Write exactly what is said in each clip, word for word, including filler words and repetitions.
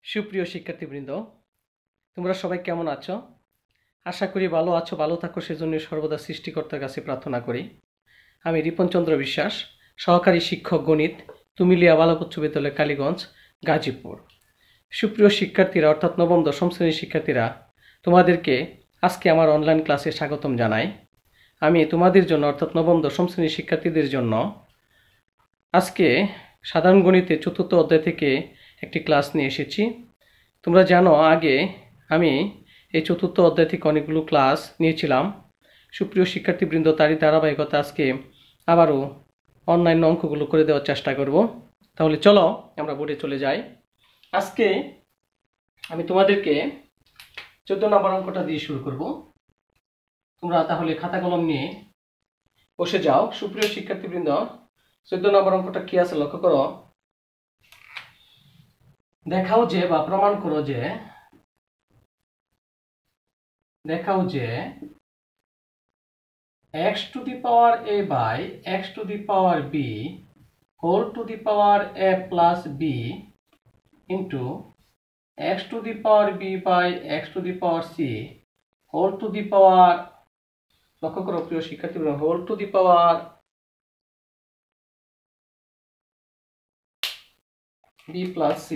সুপ্রিয় শিক্ষার্থীবৃন্দ, তোমরা সবাই কেমন আছো? আশা করি ভালো আছো, ভালো থাকো সেজন্য সর্বদা সৃষ্টিকর্তার কাছে প্রার্থনা করি। আমি রিপনচন্দ্র বিশ্বাস, সহকারী শিক্ষক গণিত, তুমিলিয়া বালক উচ্চ বিদ্যালয়, কালীগঞ্জ, গাজীপুর। সুপ্রিয় শিক্ষার্থীরা অর্থাৎ নবম দশম শ্রেণীর শিক্ষার্থীরা, তোমাদেরকে আজকে আমার অনলাইন ক্লাসে স্বাগতম জানাই। আমি তোমাদের জন্য অর্থাৎ নবম দশম শ্রেণীর শিক্ষার্থীদের জন্য আজকে সাধারণ গণিতের চতুর্থ অধ্যায় থেকে একটি ক্লাস নিয়ে এসেছি। তোমরা জানো আগে আমি এই চতুর্থ অধ্যায় থেকে অনেকগুলো ক্লাস নিয়েছিলাম। সুপ্রিয় শিক্ষার্থীবৃন্দ, তারই ধারাবাহিকতা আজকে আবারও অনলাইন অঙ্কগুলো করে দেওয়ার চেষ্টা করব। তাহলে চলো আমরা বোর্ডে চলে যাই। আজকে আমি তোমাদেরকে চোদ্দ নম্বর অঙ্কটা দিয়ে শুরু করব। তোমরা তাহলে খাতা কলম নিয়ে বসে যাও। সুপ্রিয় শিক্ষার্থীবৃন্দ, চোদ্দ নম্বর অঙ্কটা কি আছে লক্ষ্য করো। দেখাও যে বা প্রমাণ করো যে দেখাও যে x to the power a by x to the power b whole to the power a plus b into x to the power b by x to the power c whole to the power, লক্ষ্য করো প্রিয় শিক্ষার্থীবৃন্দ, whole to the power b plus c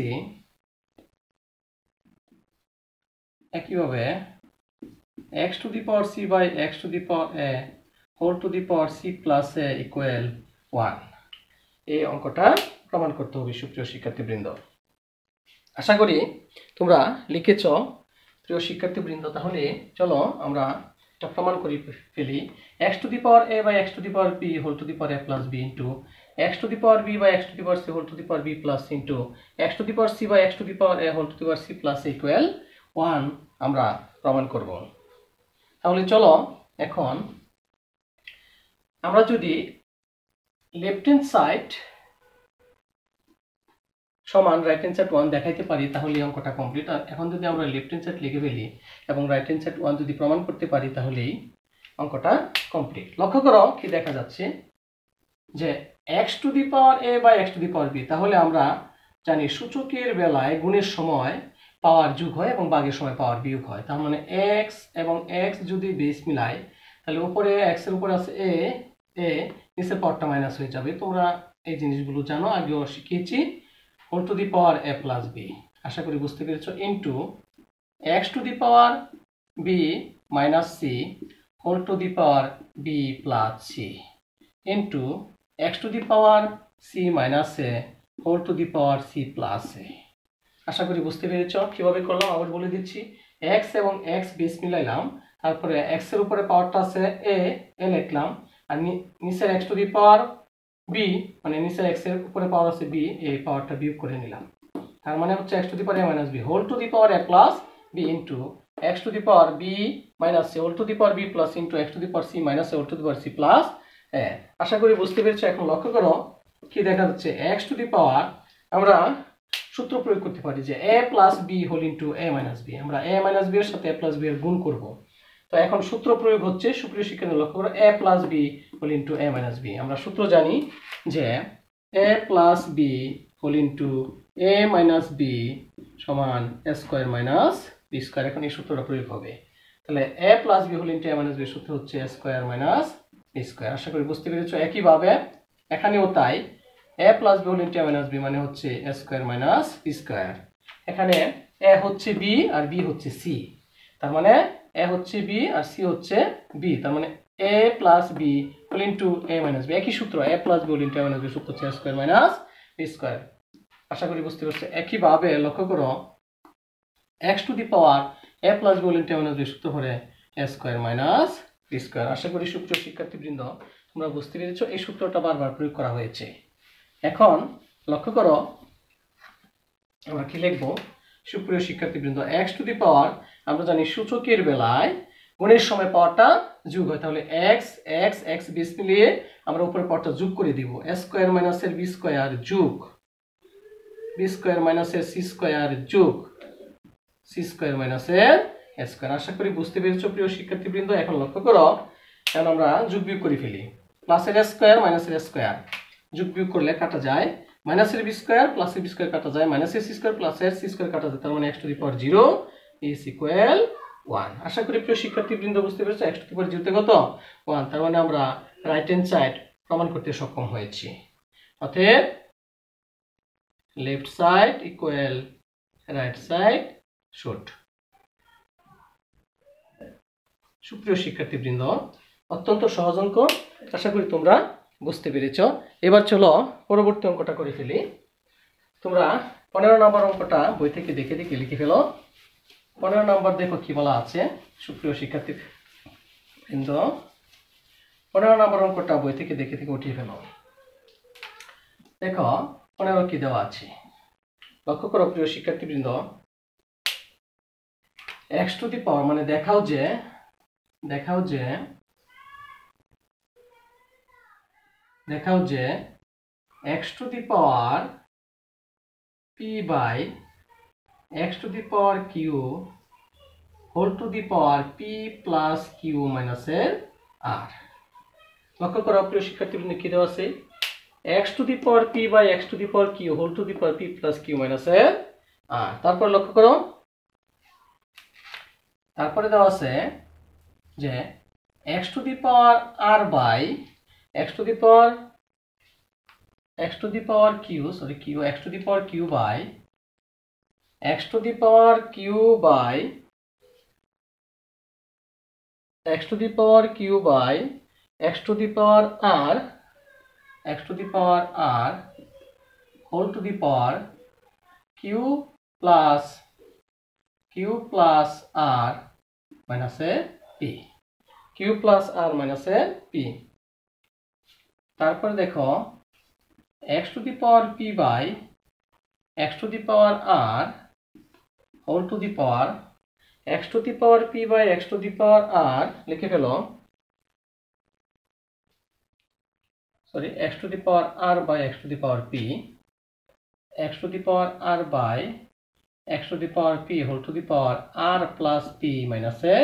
একইভাবে x to the power c by x to the power a whole to the power c plus a equal one। এই অঙ্কটা প্রমাণ করতে হবে সুপ্রিয় শিক্ষার্থীবৃন্দ। আশা করি তোমরা লিখেছ প্রিয় শিক্ষার্থীবৃন্দ। তাহলে চলো আমরা এটা প্রমাণ করি ফেলি। x to the power a by x to the power b whole to the power a plus b into x to the power b by x to the power c whole to the power b plus into x to the power c by x to the power a whole to the power c plus a equal one আমরা প্রমাণ করব। তাহলে চলো এখন আমরা যদি left hand side সমান right hand side one দেখাইতে পারি তাহলে অঙ্কটা কমপ্লিট। আর এখন যদি আমরা লেফট হ্যান্ড সাইড লিখে ফেলি এবং রাইট হ্যান্ড সাইড ওয়ান যদি প্রমাণ করতে পারি তাহলেই অঙ্কটা কমপ্লিট। লক্ষ্য করো কি দেখা যাচ্ছে যে x to the power a by x to the power b, তাহলে আমরা জানি সূচকের বেলায় গুণের সময় পাওয়ার যোগ হয় এবং ভাগের সময় পাওয়ার বিয়োগ হয়। তার মানে x এবং x যদি বেস মিলায় তাহলে উপরে x এর উপরে আছে a, a নিচের পাওয়ারটা মাইনাস হয়ে যাবে। তোমরা এই জিনিসগুলো জানো, আগেও শিখিয়েছি। Whole to the power a plus b, আশা করি বুঝতে পেরেছো, into x to the power b minus c whole to the power b plus c into x to the power c minus a whole to the power c plus a। আশা করি বুঝতে পেরেছো কিভাবে করলাম। আবার বলে দিচ্ছি, x এবং x বেস মিলাইলাম, তারপরে x এর উপরে পাওয়ারটা আছে a, a লিখলাম, আর নিচের x to the power b মানে নিচে x এর উপরে পাওয়ার আছে b, এই পাওয়ারটা বিয়োগ করে নিলাম। তার মানে হচ্ছে x to the power a minus b whole to the power a plus b into x to the power b minus c whole to the power b plus into x to the power c minus a whole to the power c plus a। আশা করি বুঝতে পেরেছো। এখন লক্ষ্য করো কি দেখা যাচ্ছে, x টু দি পাওয়ার আমরা সূত্র প্রয়োগ করতে পারি যে a plus b whole into a minus b। আমরা a মাইনাস b এর সাথে a প্লাস b এর গুণ করব। তো এখন সূত্র প্রয়োগ হচ্ছে, সুপ্রিয় শিক্ষার্থী লক্ষ্য করো, a plus b whole into a minus b। আমরা সূত্র জানি যে a plus b whole into a minus b সমান a square minus b square. এখন এই সূত্রটা প্রয়োগ হবে। তাহলে a plus b whole into a minus b এর সূত্র হচ্ছে a square minus b square. আশা করি বুঝতে পেরেছো। একইভাবে এখানেও তাই, a plus b whole into a minus b মানে হচ্ছে a square minus b square. এখানে a হচ্ছে b আর b হচ্ছে c, তার মানে a হচ্ছে b আর c হচ্ছে b, তার মানে a plus b whole into a minus b। একই সূত্র, a plus b whole into a minus b সূত্র হচ্ছে a square minus b square. আশা করি বুঝতে পারছো। একইভাবে লক্ষ্য করো, x to the power a plus b whole into a minus b সূত্র হলে a square minus b square. আশা করি সুপ্রিয় শিক্ষার্থীবৃন্দ তোমরা বুঝতে পেরেছো। এই সূত্রটা বারবার প্রয়োগ করা হয়েছে। এখন লক্ষ্য করো আমরা কি লিখবো সুপ্রিয় শিক্ষার্থীবৃন্দ, x টু দি পাওয়ার আমরা জানি সূচকের বেলায় গুণের সময় পাওয়ারটা যোগ হয়। তাহলে x x x বেস মিলিয়ে আমরা উপরে পাওয়ারটা যোগ করে দিব। a স্কয়ার মাইনাস এর b স্কয়ার যোগ b স্কয়ার মাইনাস এর c স্কয়ার যোগ c স্কয়ার মাইনাস এর a স্কয়ার। আশা করি বুঝতে পেরেছো প্রিয় শিক্ষার্থীবৃন্দ। এখন লক্ষ্য করো, এখন আমরা যোগ বিয়োগ করে ফেলি। প্লাস এর স্কয়ার মাইনাস এর স্কয়ার যোগ বিয়োগ করলে কাটা যায়, মাইনাস এর বি স্কয়ার প্লাস এর বি স্কয়ার কাটা যায়, মাইনাস এর সি স্কয়ার প্লাস এর সি স্কয়ার কাটা যায়, তার মানে x to the power zero is equal one. আশা করি প্রিয় শিক্ষার্থীবৃন্দ বুঝতে পেরেছো x to the power zero তে কত ওয়ান, তার মানে আমরা রাইট হ্যান্ড সাইড প্রমাণ করতে সক্ষম হয়েছি। অতএব left side equal right side should. সুপ্রিয় শিক্ষার্থীবৃন্দ, অত্যন্ত সহজ অঙ্ক, আশা করি তোমরা বুঝতে পেরেছ। এবার চলো পরবর্তী অঙ্কটা করে ফেলি। তোমরা পনেরো নম্বর অঙ্কটা বই থেকে দেখে দেখে লিখে ফেলো। পনেরো নম্বর দেখো কি বলা আছে সুপ্রিয় শিক্ষার্থীবৃন্দ, পনেরো নম্বর অঙ্কটা বই থেকে দেখে দেখে উঠিয়ে ফেলো। দেখো পনেরো কি দেওয়া আছে, লক্ষ্য করো প্রিয় শিক্ষার্থীবৃন্দ, x টু দি পাওয়ার মানে দেখাও যে দেখাও যে দেখাও যে x to the power p by x to the power q whole to the power p plus q minus এর r। লক্ষ্য করো প্রিয় শিক্ষার্থীবৃন্দ কি দেওয়া আছে, x to the power p by x to the power q whole to the power p plus q minus এর r। তারপর লক্ষ্য করো, তারপরে দেওয়া আছে যে x to the power r by x to the power x to the power q sorry q x to the power q by x to the power q by x to the power q by x to the power r x to the power r whole to the power q plus q plus r minus এ p, q plus r minus এ p। তারপর দেখো x to the power p by x to the power r whole to the power x to the power p by x to the power r লিখে ফেলো, sorry x to the power r by x to the power p, x to the power r by x to the power p whole to the power r plus p minus এ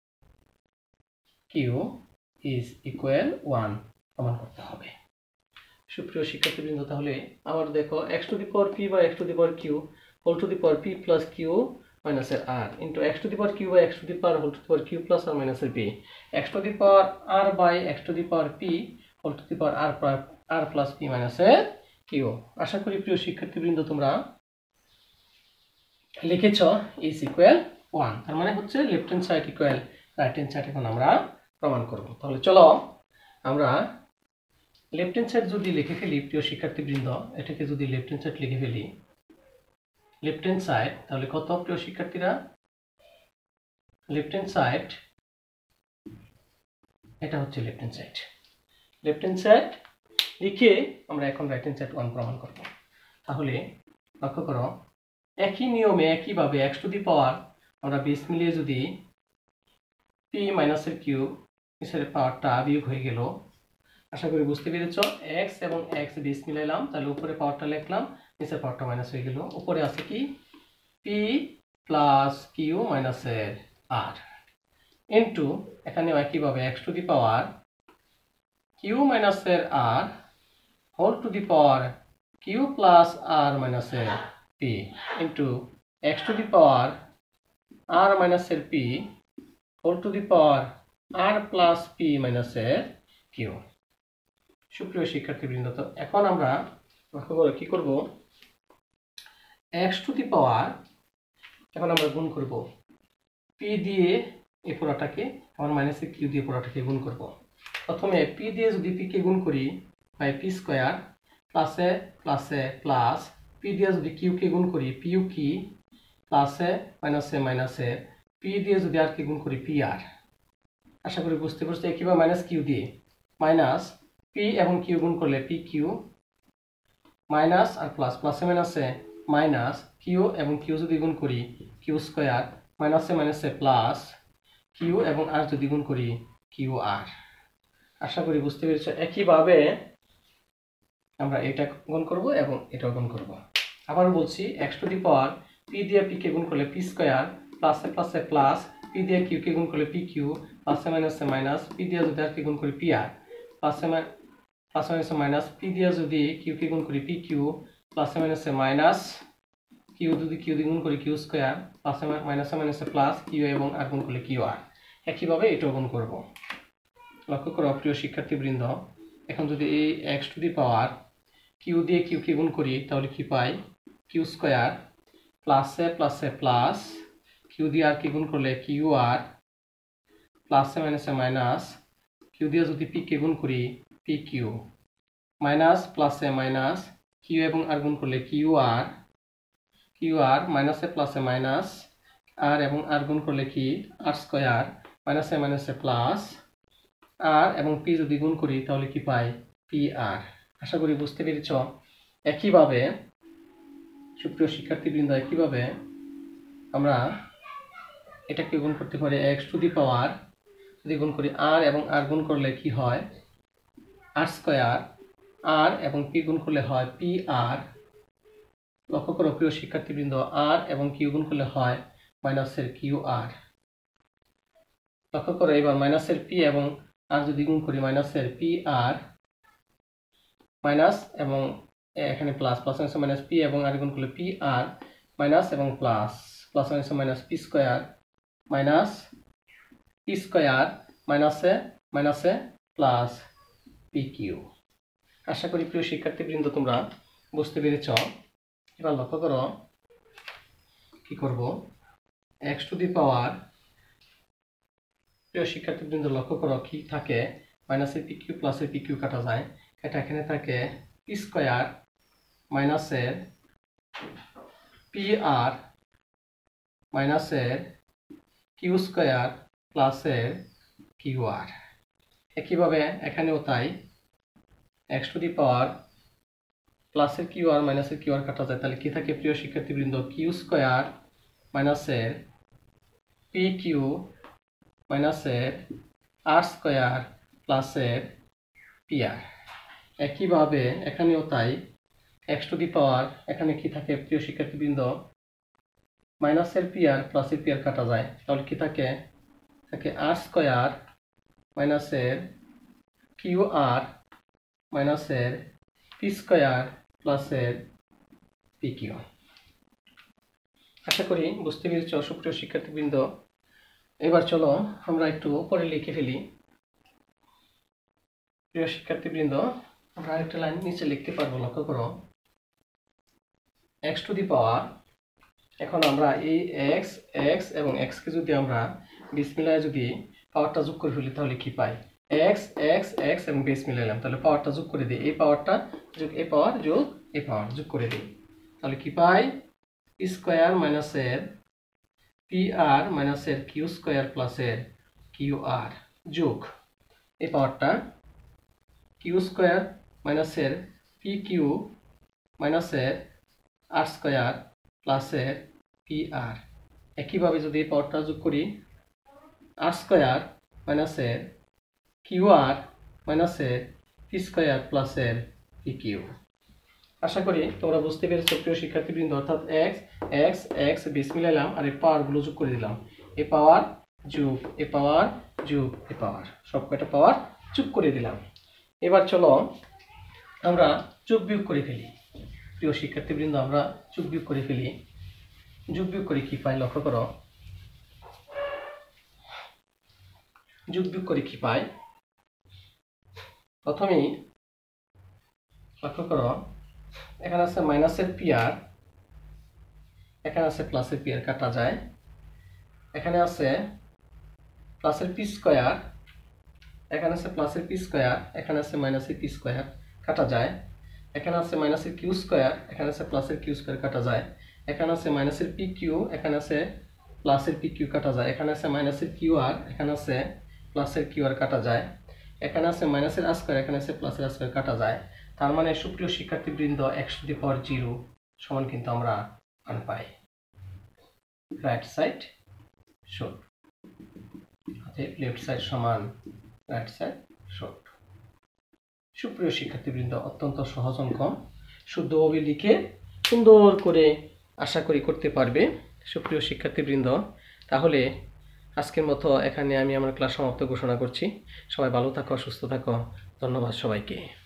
q is equal one প্রমাণ করতে হবে। সুপ্রিয় শিক্ষার্থীবৃন্দ, তাহলে আবার দেখো x to the power p by x to the power q whole to the power p plus q minus এর r into x to the power q by x to the power whole to the power q plus r minus এর p, x to the power r by x to the power p whole to the power r r plus p minus এর q। আশা করি প্রিয় শিক্ষার্থীবৃন্দ তোমরা লিখেছ is equal one, তার মানে হচ্ছে left hand side equal right hand side এখন আমরা প্রমাণ করব। তাহলে চলো আমরা লেফট হ্যান্ড সাইড যদি লিখে ফেলি প্রিয় শিক্ষার্থীবৃন্দ, এটাকে যদি লেফট হ্যান্ড সাইড লিখে ফেলি, লেফট হ্যান্ড সাইড তাহলে কত প্রিয় শিক্ষার্থীরা, লেফট হ্যান্ড সাইড এটা হচ্ছে left hand side, left hand side লিখে আমরা এখন রাইট হ্যান্ড সাইড ওয়ান প্রমাণ করব। তাহলে লক্ষ্য করো একই নিয়মে একইভাবে x টু দি পাওয়ার আমরা বেস মিলিয়ে যদি p মাইনাস এর কিউব এর পাওয়ারটা বিয়োগ হয়ে গেল, আশা করি বুঝতে পেরেছো, x এবং x বেস মিলাইলাম, তাহলে উপরে পাওয়ারটা লিখলাম, নিচের পাওয়ারটা মাইনাস হয়ে গেল, উপরে আছে কি p প্লাস q মাইনাস এর r ইনটু এখানেও একইভাবে x to the power q minus এর r whole to the power q plus r minus এর p into x to the power r minus এর p whole to the power r plus p minus এর q। সুপ্রিয় শিক্ষার্থীবৃন্দ, তো এখন আমরা লক্ষ্য করে কি করব, x টু দি পাওয়ার এখন আমরা গুণ করব p দিয়ে এই পুরোটাকে, আমার মাইনাস এর q দিয়ে পুরোটাকে গুণ করব। প্রথমে p দিয়ে যদি p কে গুণ করি বাই p স্কয়ার প্লাসে প্লাসে প্লাস p দিয়ে যদি q কে গুণ করি p u কি প্লাসে মাইনাসে মাইনাসে p দিয়ে যদি r কে গুণ করি p r। আশা করি বুঝতে পারছো, কিভাবে মাইনাস q দিয়ে মাইনাস p এবং q গুণ করলে p q মাইনাস আর প্লাস প্লাসে মাইনাসে মাইনাস q এবং q যদি গুণ করি q স্কয়ার মাইনাসে মাইনাসে প্লাস q এবং r যদি গুণ করি q r। আশা করি বুঝতে পেরেছো, একইভাবে আমরা এটা গুণ করব এবং এটাও গুণ করব। আবার বলছি x to the power p দিয়ে p কে গুণ করলে p স্কয়ার প্লাসে প্লাসে প্লাস p দিয়ে q কে গুণ করলে pq প্লাসে মাইনাসে মাইনাস p দিয়ে যদি r কে গুণ করি pr প্লাসে প্লাসে মাইনাসে মাইনাস p দিয়ে যদি q কে গুণ করি pq প্লাসে মাইনাসে মাইনাস, কিউ যদি কিউ দিয়ে গুণ করি কিউ স্কোয়ার, প্লাসে মাইনাসে মাইনাসে প্লাস, কিউ এবং আর গুণ করলে কিউ আর। একইভাবে এটাও গুণ করব। লক্ষ্য করো প্রিয় শিক্ষার্থীবৃন্দ, এখন যদি এই X to the power Q দিয়ে কিউ কে গুণ করি তাহলে কি পাই, কিউ স্কোয়ার প্লাসে প্লাসে প্লাস, কিউ দিয়ে আর কে গুণ করলে কিউ আর, প্লাসে মাইনাসে মাইনাস, কিউ দিয়ে যদি পি কে গুণ করি পি কিউ, মাইনাস প্লাসে মাইনাস, কিউ এবং আর গুণ করলে কিউ আর, কিউ আর মাইনাসে প্লাসে মাইনাস, আর এবং আর গুণ করলে কি আর স্কোয়ার, মাইনাসে মাইনাসে প্লাস, আর এবং পি যদি গুণ করি তাহলে কি পাই পি আর। আশা করি বুঝতে পেরেছ। একইভাবে সুপ্রিয় শিক্ষার্থীবৃন্দ, একইভাবে আমরা এটাকে গুণ করতে পারি এক্স টু দি পাওয়ার যদি গুণ করি আর এবং আর গুণ করলে কি হয় আর স্কোয়ার, আর এবং পি গুণ করলে হয় পি আর। লক্ষ্য করো প্রিয় শিক্ষার্থীবৃন্দ, আর এবং কিউ গুণ করলে হয় মাইনাসের কিউ আর। লক্ষ্য করো এবার মাইনাসের পি এবং আর যদি গুণ করি মাইনাসের পি আর, মাইনাস এবং এখানে plus, plus minus minus P এবং আর গুণ করলে পি আর, মাইনাস এবং plus, plus minus minus P square, minus P square, মাইনাসে মাইনাসে প্লাস পি কিউ। আশা করি প্রিয় শিক্ষার্থীবৃন্দ তোমরা বুঝতে পেরেছ। এবার লক্ষ্য করো কি করব, এক্স টু দি পাওয়ার, প্রিয় শিক্ষার্থীবৃন্দ লক্ষ্য করো কি থাকে, মাইনাসের পি কিউ প্লাসের পি কিউ কাটা যায়, এটা এখানে থাকে পি স্কোয়ার মাইনাসের পি আর মাইনাসের কিউ স্কোয়ার প্লাসের কিউ আর। একইভাবে এখানেও তাই, এক্স টু দি পাওয়ার প্লাসের কিউ আর মাইনাসের কিউ আর কাটা যায়, তাহলে কি থাকে প্রিয় শিক্ষার্থীবৃন্দ, কিউ স্কোয়ার মাইনাসের পি কিউ মাইনাসের আর স্কোয়ার প্লাসের পি আর। একইভাবে এখানেও তাই, এক্স টু দি পাওয়ার এখানে কি থাকে প্রিয় শিক্ষার্থীবৃন্দ, মাইনাসের পি আর প্লাসের পি আর কাটা যায়, তাহলে কি থাকে থাকে আর স্কোয়ার মাইনাসের কিউ আর মাইনাসের পি স্কোয়ার প্লাসের পি কিউ। আশা করি বুঝতে পেরেছ সুপ্রিয় শিক্ষার্থীবৃন্দ। এবার চলো আমরা একটু পরে লিখে ফেলি। প্রিয় শিক্ষার্থীবৃন্দ, আমরা আরেকটা লাইন নিচে লিখতে পারবো। লক্ষ্য করো এক্স টু দি পাওয়ার, এখন আমরা এই এক্স এক্স এবং এক্স কে যদি আমরা বেস মিলায় যদি পাওয়ারটা যোগ করে ফেলি তাহলে কি পাই, এক্স এক্স এক্স এবং বেস মিলাইলাম, তাহলে পাওয়ারটা যোগ করে দিই, এই পাওয়ারটা যোগ এই পাওয়ার যোগ এই পাওয়ার যোগ করে দিই, তাহলে কি পাই পি স্কোয়ার মাইনাসের পি আর মাইনাসের কিউ স্কোয়ার প্লাসের কিউ আর যোগ এই পাওয়ারটা কিউ স্কোয়ার মাইনাসের পি কিউ মাইনাসের আর স্কোয়ার প্লাসের পি আর। একইভাবে যদি এই পাওয়ারটা যোগ করি আর স্কোয়ার মাইনাসের কিউ আর মাইনাসের পি স্কোয়ার প্লাসের পি কিউ। আশা করি তোমরা বুঝতে পেরেছো প্রিয় শিক্ষার্থীবৃন্দ, অর্থাৎ এক্স এক্স এক্স বেস মিলাইলাম আর এই পাওয়ারগুলো যোগ করে দিলাম, এই পাওয়ার যোগ এই পাওয়ার যোগ এই পাওয়ার, সব কয়টা পাওয়ার যোগ করে দিলাম। এবার চলো আমরা যোগ বিয়োগ করে ফেলি। প্রিয় শিক্ষার্থীবৃন্দ, আমরা যোগ বিয়োগ করে ফেলি। যোগ বিয়োগ করে কি পাই লক্ষ্য করো, যোগ বিয়োগ করে কি পাই, প্রথমেই লক্ষ্য করো এখানে আছে মাইনাসের পি আর, এখানে আছে প্লাসের পি আর কাটা যায়, এখানে আছে প্লাসের পি স্কোয়ার, এখানে আছে প্লাসের পি স্কোয়ার, এখানে আছে মাইনাসের পি স্কোয়ার কাটা যায়, এখানে আছে মাইনাসের কিউ স্কোয়ার, এখানে আছে প্লাসের কিউ স্কোয়ার কাটা যায়, এখানে আছে মাইনাসের পি কিউ, এখানে আছে প্লাসের পি কিউ কাটা যায়, এখানে আছে মাইনাসের কিউ আর, এখানে আছে প্লাসের কিউ আর কাটা যায়, এখানে আছে মাইনাসের আর স্কোয়ার, এখানে আছে প্লাসের আর স্কোয়ার কাটা যায়। তার মানে সুপ্রিয় শিক্ষার্থীবৃন্দ X to the power zero সমান কিন্তু আমরা মান পাই রাইট সাইড শর্ট, অতএব লেফট সাইড সমান রাইট সাইড শর্ট। সুপ্রিয় শিক্ষার্থীবৃন্দ, অত্যন্ত সহজ অঙ্ক, শুদ্ধভাবে লিখে সুন্দর করে আশা করি করতে পারবে সুপ্রিয় শিক্ষার্থীবৃন্দ। তাহলে আজকের মতো এখানে আমি আমার ক্লাস সমাপ্ত ঘোষণা করছি। সবাই ভালো থাকো, সুস্থ থাকো, ধন্যবাদ সবাইকে।